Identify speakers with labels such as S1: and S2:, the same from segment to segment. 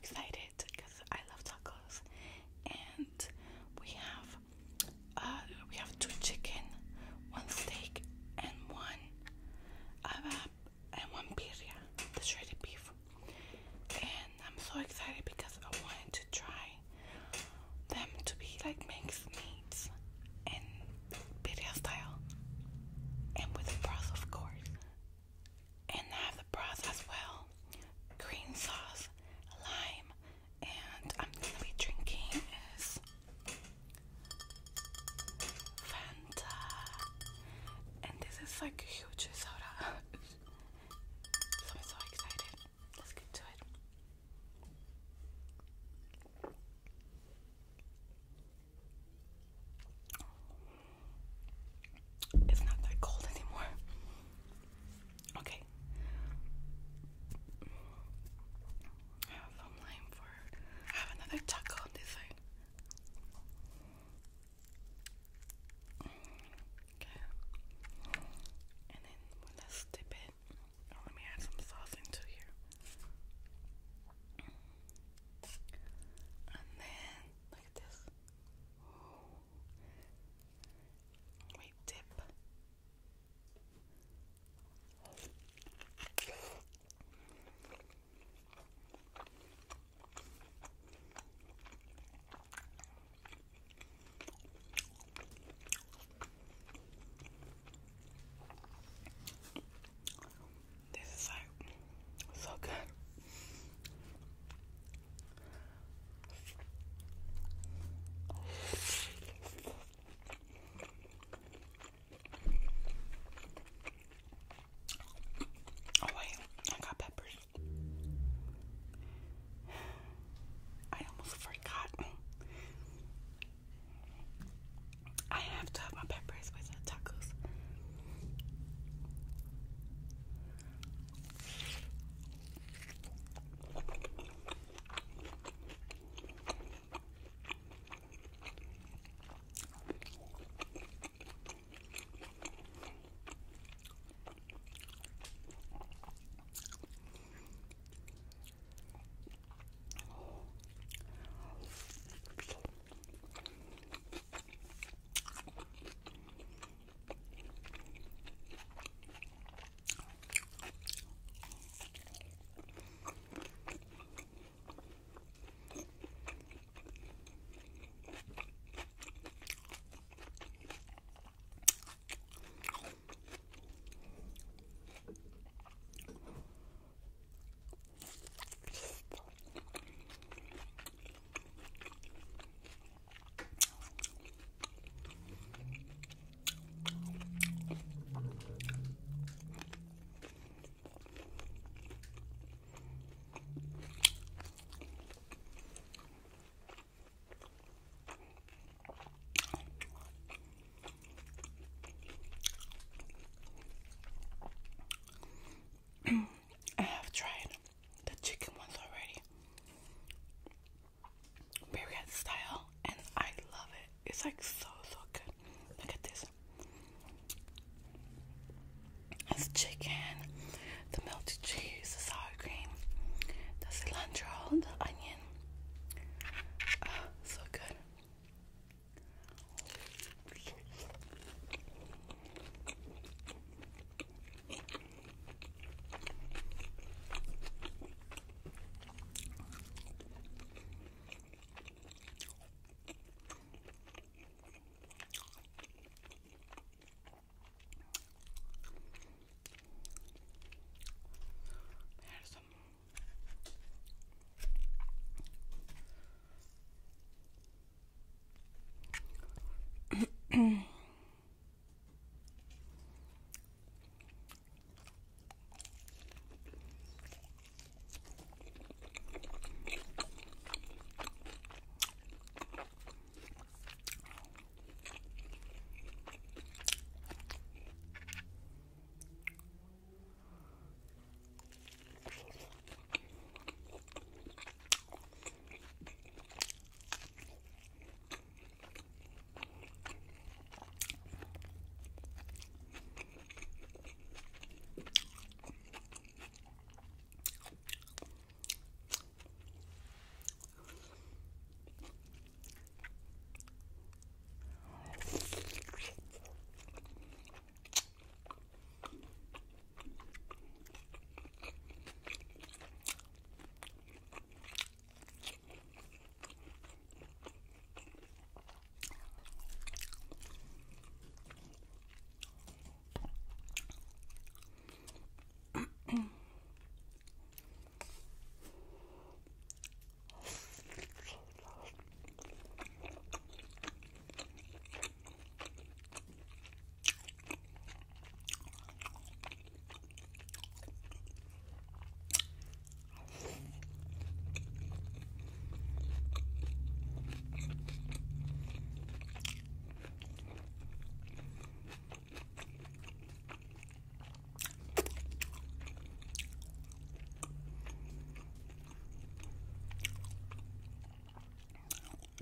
S1: excited because I love tacos, and we have two chicken, one steak, and one birria, the shredded beef. And I'm so excited because I wanted to try them to be like mixed meats and birria style, and with the broth, of course. And I have the broth as well, green sauce, lime, and I'm gonna be drinking is Fanta, and this is like a huge soda. So I'm so excited. Let's get to it. It's not that cold anymore. Okay. I have another taco on this side. Okay. And then let's dip it. Oh, let me add some sauce into here. And then, look at this. We dip. This is like so good. Oh wait, I got peppers. I almost forgot. I have to have my peppers with the tacos. I have tried the chicken ones already, birria style, and I love it. It's like so good. Look at this. It's chicken, the melted cheese, the sour cream, the cilantro, the onion. So good.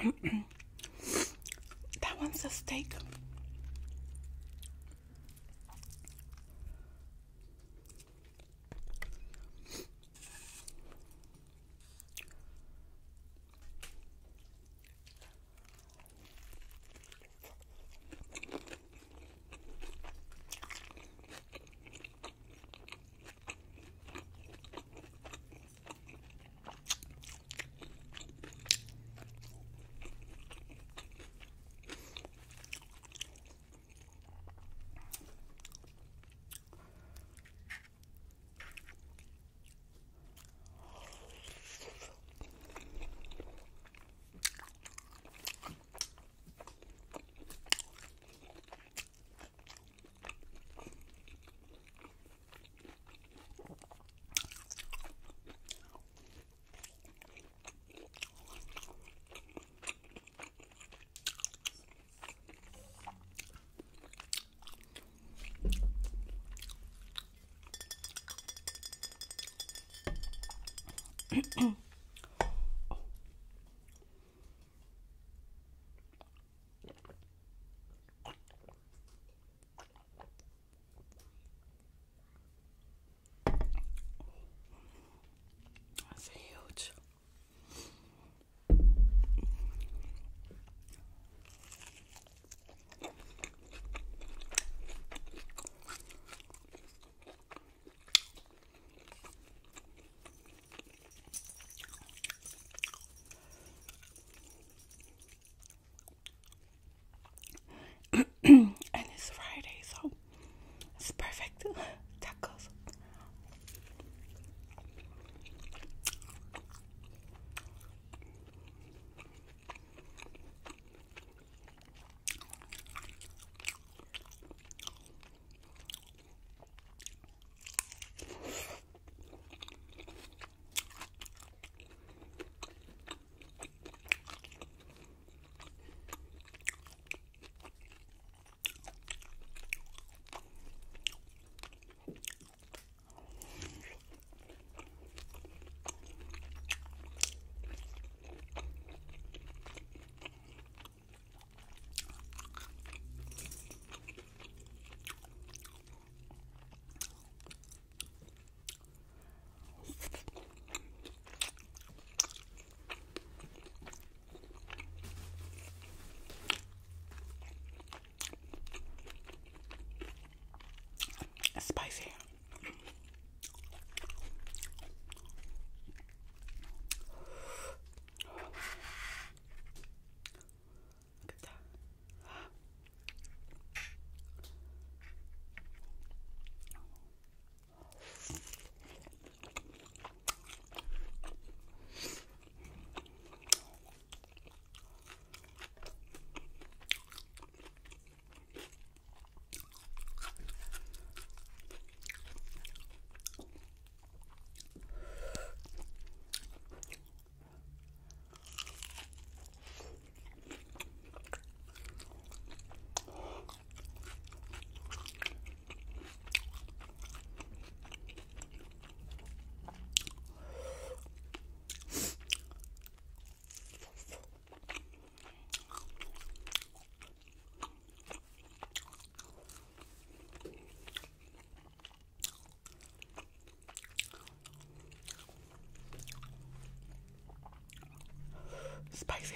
S1: That one's a steak. That's huge. And it's Friday, so it's perfect. Tacos. It's spicy. Look at that. Spicy.